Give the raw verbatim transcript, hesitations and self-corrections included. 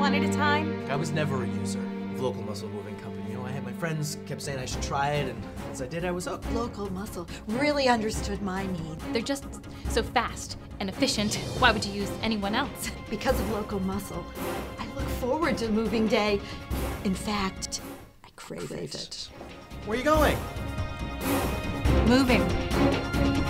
one at a time? I was never a user of Local Muscle Moving Company. You know, I had my friends kept saying I should try it, and once I did, I was hooked. Local Muscle really understood my need. They're just so fast and efficient. Why would you use anyone else? Because of Local Muscle, I look forward to moving day. In fact, I crave, crave it. it. Where are you going? Moving.